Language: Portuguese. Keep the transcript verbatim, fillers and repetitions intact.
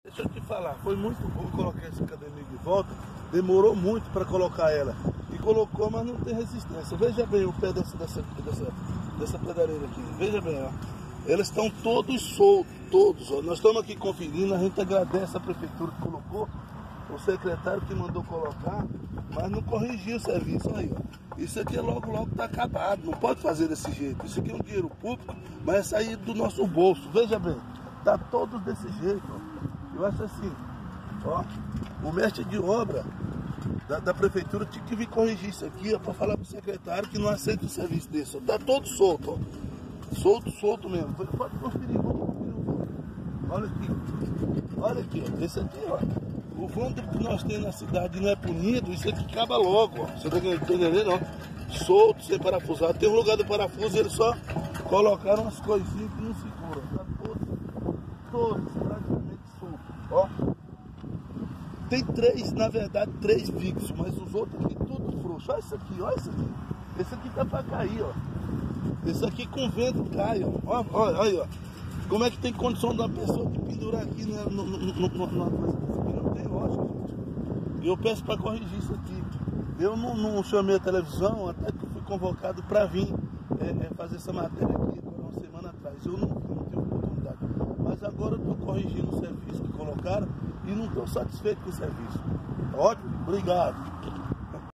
Deixa eu te falar, foi muito bom colocar essa academia de volta, demorou muito para colocar ela. E colocou, mas não tem resistência. Veja bem o pé dessa, dessa, dessa, dessa pedareira aqui, veja bem, ó. Eles estão todos soltos, todos, ó. Nós estamos aqui conferindo, a gente agradece a prefeitura que colocou, o secretário que mandou colocar, mas não corrigiu o serviço aí, ó. Isso aqui é logo, logo está acabado, não pode fazer desse jeito. Isso aqui é um dinheiro público, mas é sair do nosso bolso. Veja bem, tá todos desse jeito, ó. Eu acho assim, ó, o mestre de obra da, da prefeitura tinha que vir corrigir isso aqui, ó, para falar pro secretário que não aceita o serviço desse, ó. Tá todo solto, ó. Solto, solto mesmo. Pode conferir, vamos conferir o vôlei. Olha aqui, olha aqui, ó. Esse aqui, ó. O vôlei que nós temos na cidade não é punido, isso aqui acaba logo, ó. Você tá entendendo, ó? Solto, sem parafusado. Tem um lugar do parafuso, eles só colocaram umas coisinhas que não seguram. Tá todos, todos, praticamente soltos, ó. Tem três, na verdade, três fixos, mas os outros aqui tudo frouxo. Olha isso aqui, olha isso aqui. Esse aqui tá pra cair, ó. Esse aqui com vento cai, ó. Olha, olha, olha, ó. Como é que tem condição de uma pessoa de pendurar aqui né, no, no, no, no, numa coisa dessa aqui? Não tem lógica, gente. E eu peço para corrigir isso aqui. Eu não, não chamei a televisão, até que eu fui convocado para vir é, é, fazer essa matéria aqui por uma semana atrás. Eu não, não tive oportunidade. Mas agora eu estou corrigindo o serviço que colocaram e não estou satisfeito com o serviço. Ótimo, obrigado.